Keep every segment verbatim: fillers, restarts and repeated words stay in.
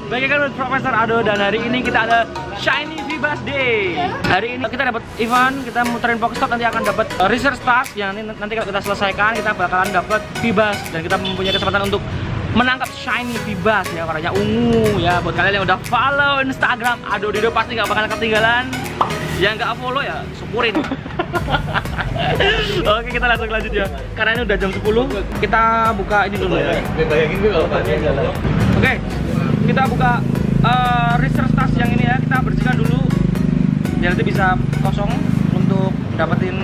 Bagaimana Profesor Ado, dan hari ini kita ada Shiny Vibas Day. Hari ini kita dapat event, kita muterin Pokestop, nanti akan dapat research task yang nanti, nanti kalau kita selesaikan kita bakalan dapat Vibas, dan kita mempunyai kesempatan untuk menangkap Shiny Vibas ya, warnanya ungu ya. Buat kalian yang udah follow Instagram Ado Dido pasti gak bakalan ketinggalan. Yang nggak follow ya syukurin. Oke, kita langsung lanjut ya. Karena ini udah jam sepuluh, kita buka ini dulu ya. Bayangin gue kalau pakai jalan. Oke, kita buka uh, research task yang ini ya. Kita bersihkan dulu biar nanti bisa kosong untuk dapetin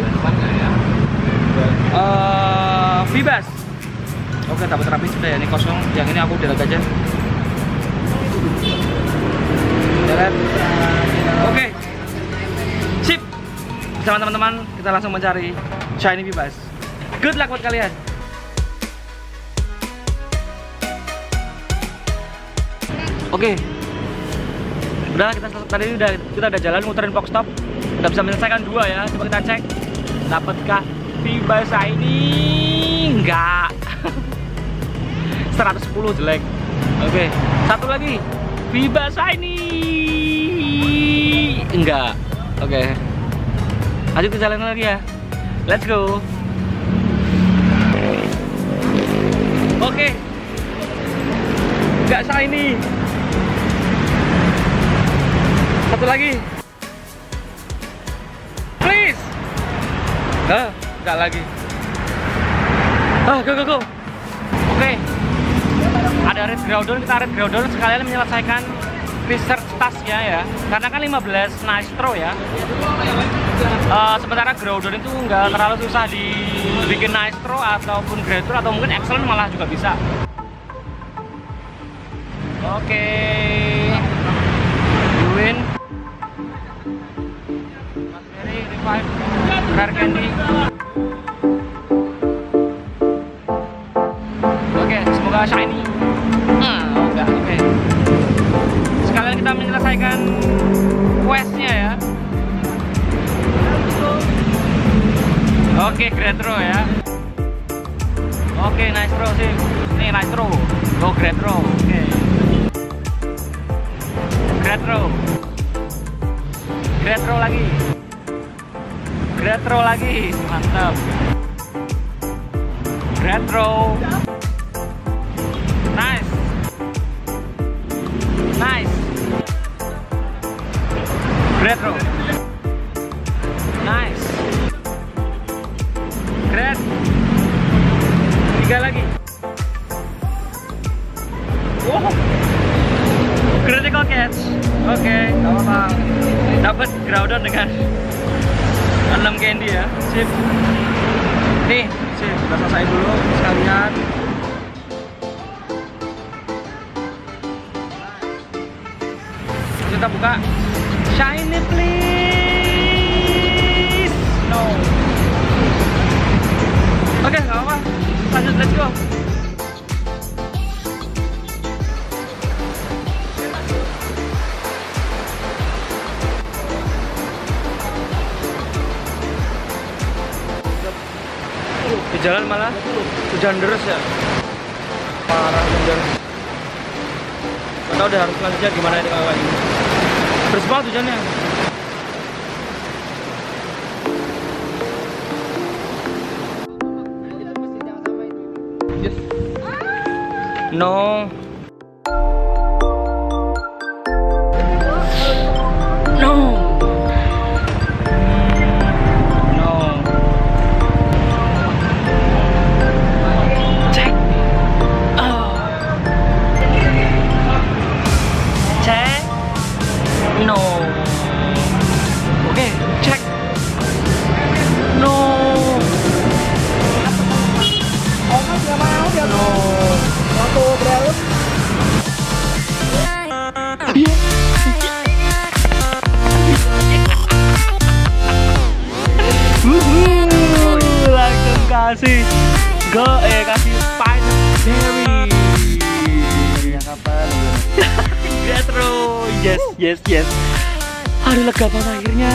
uh, Vibas. Oke, dapat rapi sudah ya, ini kosong. Yang ini aku delete aja. Delete. Oke. Sip. Sama teman-teman, kita langsung mencari Shiny Vibas. Good luck buat kalian. Oke. Udah, kita tadi udah kita udah jalan muterin Pokestop. Udah bisa menyelesaikan dua ya. Coba kita cek. Dapatkah Vibas ini? Enggak. seratus sepuluh jelek. Oke. Satu lagi. Vibas ini. Enggak. Oke. Lanjut ke jalan lagi ya. Let's go. Oke. Enggak shiny. Satu lagi. Please. Ah, enggak lagi. Ah, go go go. Oke. Ada red groudon, kita red groudon sekalian menyelesaikan research tasknya ya. Karena kan lima belas Nitro ya. Uh, sementara groudon itu nggak terlalu susah dibikin Nitro ataupun Greater, atau mungkin Excellent malah juga bisa. Oke, okay. Win, Raspberry, Revive, Rare Candy. Oke, okay, semoga shiny. Hmm, oh enggak, oke. Okay. Sekalian kita menyelesaikan questnya ya. Oke, okay, Greatro ya. Oke, okay, Nitro sih. Nih Nitro. Go Greatro. Oke. Okay. Greatro. Greatro lagi. Greatro lagi. Mantap. Greatro. Nice. Nice. Greatro. Nice. Great. Tiga lagi. Wow. Critical catch. Oke, okay, gak apa-apa. Dapat groudon dengan enam candy ya. Sip. Nih, sip. Kita selesai dulu sekalian. Kita buka. Shiny please. No. Oke, nggak apa-apa. Lanjut, let's go. Di jalan malah hujan deras ya. Parah hujan. Nggak tahu udah harus lanjutnya gimana ini kawan. Deras banget hujannya. No. No. No. Check. Oh. Check. No. Oke, okay, check. No. Oh, nggak mau dia. No. Langsung kasih go eh kasih Spiderberry. Ya kapan? Retro. Yes, yes, yes. Aduh, lega banget akhirnya.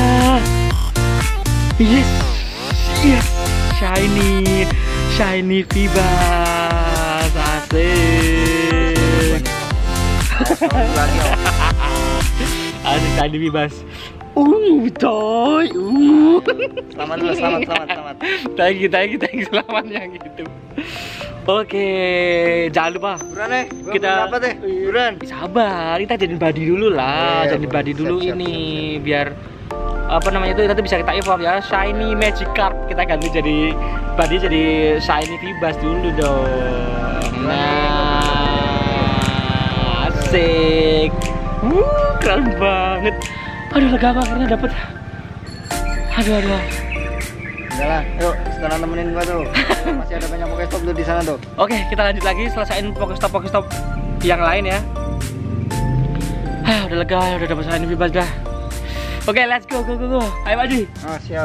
Yes. Yes. Shiny. Shiny Vibas. Asik. lagi. Asik tadi bebas. Uh, coy. Uh. Selamat dulu, selamat, selamat, selamat. Thank you, thank you, thank you selamatnya gitu. Oke, jangan lupa. Buruan deh, Kita apa teh? Buruan. Sabar, kita jadi body dulu lah, Iya, jadi body dulu siap, siap, ini biar apa namanya itu nanti bisa kita evolve ya. Shiny Magic Card kita ganti jadi body jadi Shiny Vibas dulu dong. Nah, asik. Wuh, keren banget. Aduh, lega banget akhirnya dapet. Aduh, aduh. Udah lah, yuk sekarang temenin gua tuh. Masih ada banyak Pokestop tuh di sana tuh. Oke, kita lanjut lagi selesaiin Pokestop Pokestop yang lain ya. Ah, udah lega, udah dapet Shiny Vibas dah. Oke, let's go, go, go, go. Ayo Pak Ji. Oh, siap.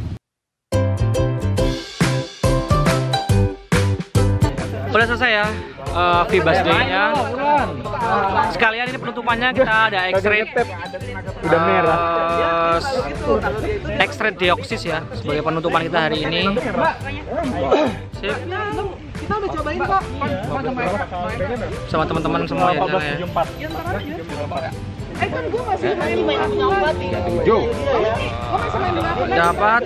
Udah selesai ya uh, Vibas Day-nya. Sekalian ini penutupannya kita ada X-ray. Udah merah. Uh, X-ray deoksis ya sebagai penutupan kita hari ini. Sip. Kita udah cobain kok. Sama teman-teman semua ya. ya. Eh kan gue masih main main nyobat nih. Gue masih main berapa? Dapat.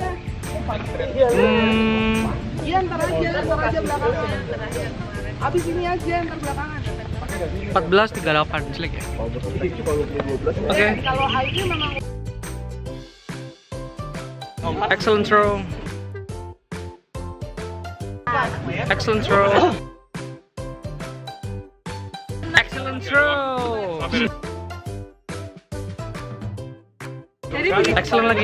Hmm. Iya ntar aja, ntar aja belakangan. Abis ini aja ntar belakangan. empat belas tiga puluh delapan jelek ya. Oke. Kalau I Q memang. Excellent throw. Excellent throw. Excellent throw. Excellent lagi.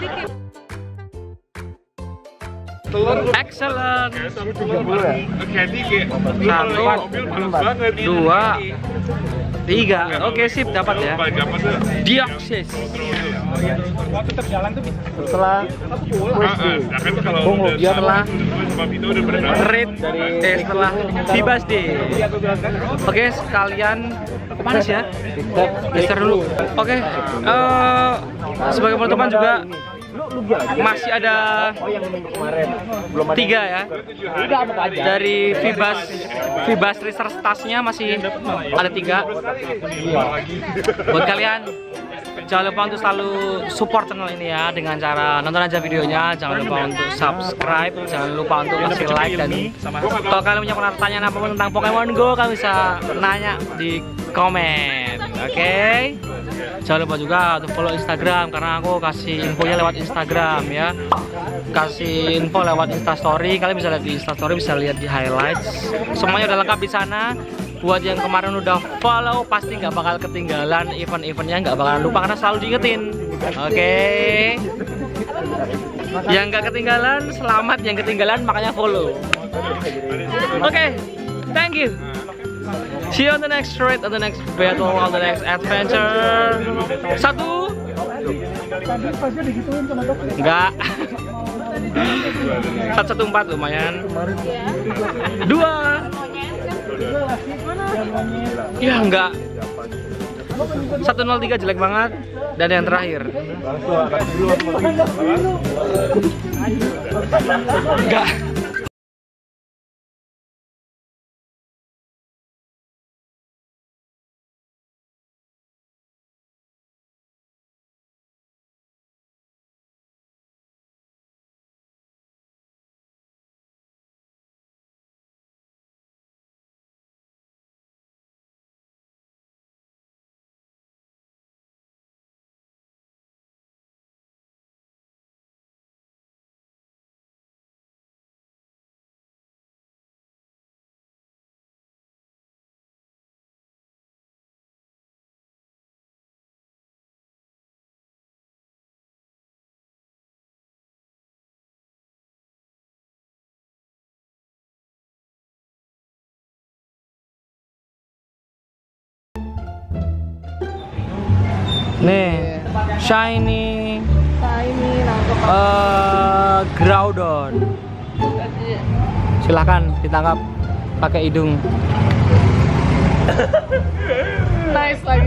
Excellent. Satu, dua, tiga. Oke, sip, dapat ya. Deoksis. Setelah Setelah Red eh setelah Vibas Day. Oke, sekalian panas ya. Geser dulu. Oke. eh, sebagai penutupan juga masih ada tiga ya dari Vibas Vibas Research Tasnya masih ada tiga buat kalian. Jangan lupa untuk selalu support channel ini ya dengan cara nonton aja videonya. Jangan lupa untuk subscribe, jangan lupa untuk kasih like, dan kalau kalian punya pertanyaan apapun tentang Pokemon Go kalian bisa nanya di komen. Oke, okay? Jangan lupa juga untuk follow Instagram karena aku kasih infonya lewat Instagram ya. Kasih info lewat Instastory, kalian bisa lihat di Instastory, bisa lihat di highlights. Semuanya udah lengkap di sana. Buat yang kemarin udah follow pasti nggak bakal ketinggalan event-eventnya, nggak bakalan lupa karena selalu diingetin. Oke. Okay. Yang nggak ketinggalan selamat, yang ketinggalan makanya follow. Oke, okay. Thank you. See you on the next raid, on the next battle, on the next adventure. Satu. Enggak. Satu satu empat lumayan. Dua. Ya enggak. satu nol tiga jelek banget. Dan yang terakhir. Enggak. Nih, shiny, Shiny nangkep. uh, Groudon. Silahkan ditangkap pakai hidung. Nice lagi.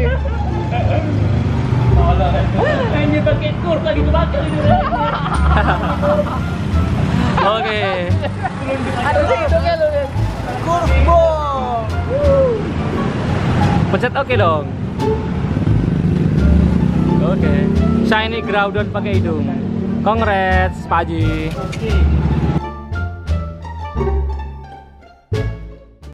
Hanya pakai kur lagi kebakar Oke. Ada sih hidungnya lu kan. Kurbo. Pencet oke dong. Oke. Shiny Groudon pakai hidung. Congrats, Pak Haji.